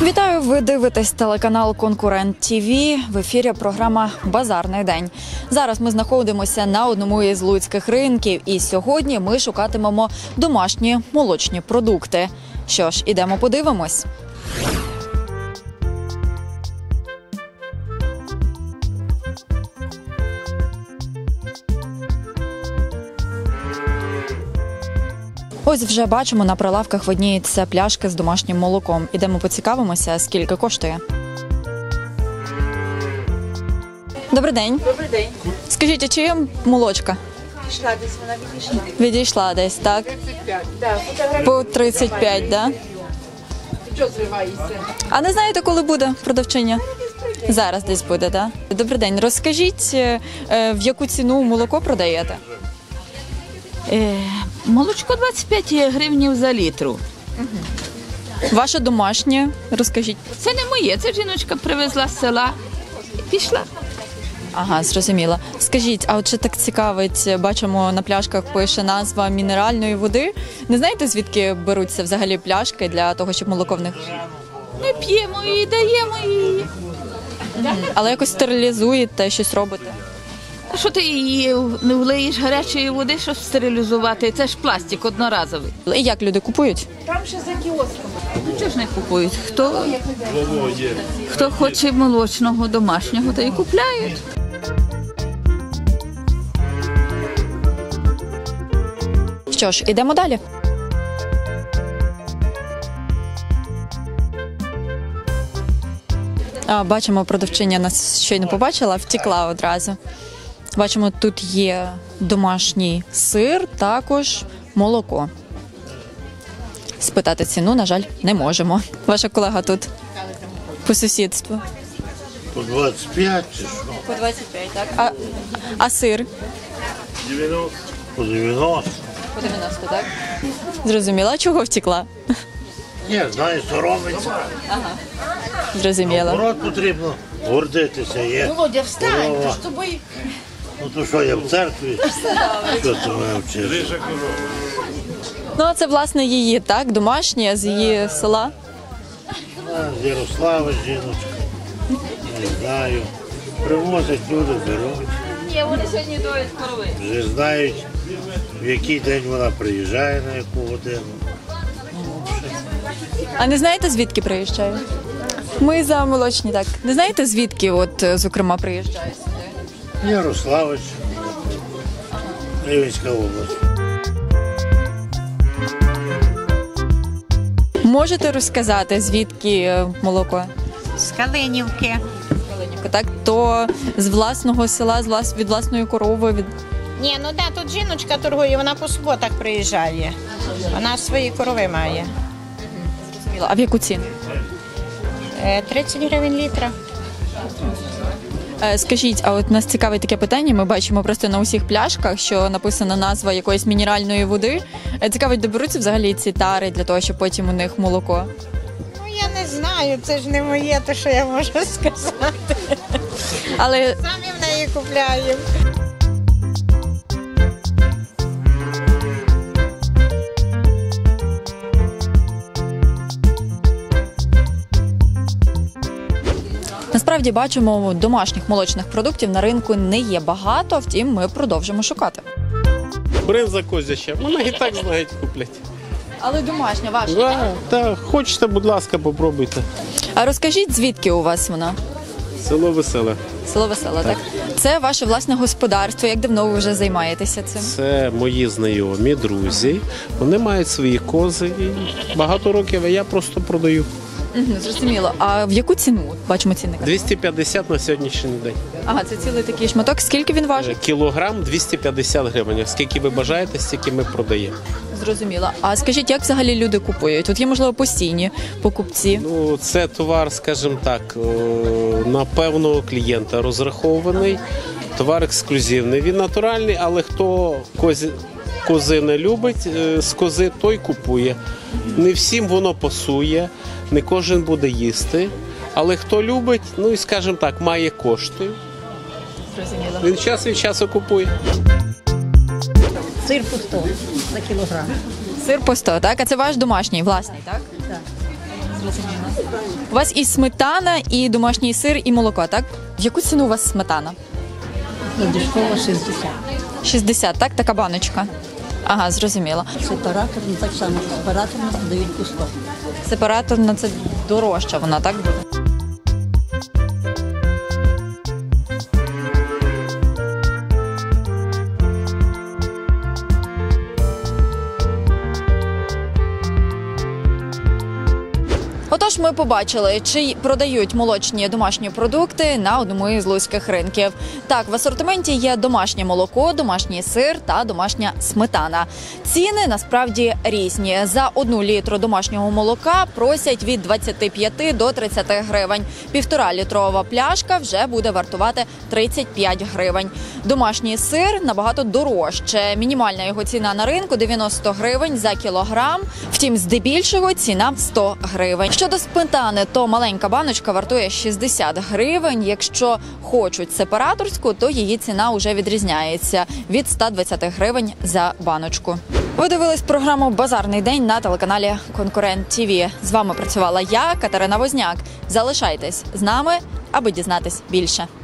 Вітаю! Ви дивитесь телеканал «Конкурент ТВ». В ефірі програма «Базарний день». Зараз ми знаходимося на одному із луцьких ринків. І сьогодні ми шукатимемо домашні молочні продукти. Що ж, ідемо подивимось. Ось вже бачимо, на прилавках видніються пляшки з домашнім молоком. Ідемо поцікавимося, скільки коштує. Добрий день. Добрий день. Скажіть, а чи є молочка? Відійшла десь, вона відійшла. Відійшла десь, так? 35, так. По 35, так? Що зриваєшся? А не знаєте, коли буде продавчиня? Зараз десь буде, так? Добрий день. Розкажіть, в яку ціну молоко продаєте? Молочко 25 гривнів за літру. Ваше домашнє, розкажіть. Це не моє, це жіночка привезла з села і пішла. Ага, зрозуміла. Скажіть, а от чи так цікавить, бачимо на пляшках пише назва мінеральної води. Не знаєте, звідки беруться взагалі пляшки для того, щоб молоко в них? Ми п'ємо і даємо її. Але якось стерилізуєте, щось робите? А що ти її не влиєш гарячої води, щоб стерилізувати? Це ж пластик одноразовий. І як люди купують? Там ще за кіоском. Ну чого ж не купують? Хто хоче молочного домашнього, то і купляють. Що ж, ідемо далі. Бачимо, продавчиня нас щойно побачила, втекла одразу. Бачимо, тут є домашній сир, також молоко. Спитати ціну, на жаль, не можемо. Ваша колега тут по сусідству. По 25 чи що? По 25, так. А сир? 90. По 90. По 90, так. Зрозуміла, чого втекла? Ні, знаю, соромиться. Зрозуміла. Наоборот, потрібно гордитися. Є Володя, встань, корова. то з тобою. Ну то що, я в церкві? Що ти мене вчиш? Ну, а це, власне, її, так? Домашня, з її села. З Ярослава жіночка. Не знаю. Привозять люди, беруть. Ні, вони сьогодні доють корови. Вже знають, в який день вона приїжджає, на яку годину. А не знаєте, звідки приїжджає? Ми за молочні, так. Не знаєте, звідки, от, зокрема, приїжджає сюди? Ярославич. Рівненська область. Можете розказати, звідки молоко? З Калинівки. Калинівка, так? То з власного села, від власної корови? Ні, ну да, тут жіночка торгує, вона по суботах приїжджає. Вона свої корови має. А в яку ціну? 30 гривень літра. Скажіть, а от нас цікавить таке питання, ми бачимо просто на усіх пляшках, що написана назва якоїсь мінеральної води. Цікавить, де беруться взагалі ці тари для того, щоб потім у них молоко? Ну я не знаю, це ж не моє, то що я можу сказати. Але Самі в неї купляємо. насправді бачимо, домашніх молочних продуктів на ринку не є багато, втім ми продовжимо шукати. Бринза козяча, вона і так знають, куплять. Але домашня ваша? Так, хочете, будь ласка, попробуйте. А розкажіть, звідки у вас вона? Село Веселе. Село Веселе, так? Це ваше власне господарство. Як давно ви вже займаєтеся цим? Це мої знайомі, друзі. Вони мають свої кози і багато років, а я просто продаю. Зрозуміло. А в яку ціну? Бачимо цінник. 250 на сьогоднішній день. Ага, це цілий такий шматок. Скільки він важить? Кілограм 250 гривень. Скільки ви бажаєте, стільки ми продаємо. Зрозуміло. А скажіть, як взагалі люди купують? Тут є, можливо, постійні покупці. Ну, це товар, скажімо так, на певного клієнта розрахований. Товар ексклюзивний. Він натуральний, але хто кози не любить, з кози той купує. Не всім воно пасує, не кожен буде їсти. Але хто любить, ну і, скажімо так, має кошти, Зрозуміло. він час від часу купує. Сир по 100 за кілограм. Сир по 100, так? А це ваш домашній, власний, так? Так. У вас і сметана, і домашній сир, і молоко, так? В яку ціну у вас сметана? Дешкова 60. 60, так? Така баночка. Ага, зрозуміло. Сепараторно так само. Сепараторно дають по 100. Сепараторна це дорожча вона, так буде? Отож, ми побачили, чи продають молочні домашні продукти на одному із луцьких ринків. Так, в асортименті є домашнє молоко, домашній сир та домашня сметана. Ціни насправді різні. За 1 літру домашнього молока просять від 25 до 30 гривень. 1,5-літрова пляшка вже буде вартувати 35 гривень. Домашній сир набагато дорожче. Мінімальна його ціна на ринку – 90 гривень за кілограм. Втім, здебільшого ціна – 100 гривень. Щодо сметани, то маленька баночка вартує 60 гривень. Якщо хочуть сепараторську, то її ціна вже відрізняється – від 120 гривень за баночку. Ви дивились програму «Базарний день» на телеканалі «Конкурент ТВ». З вами працювала я, Катерина Возняк. Залишайтесь з нами, аби дізнатись більше.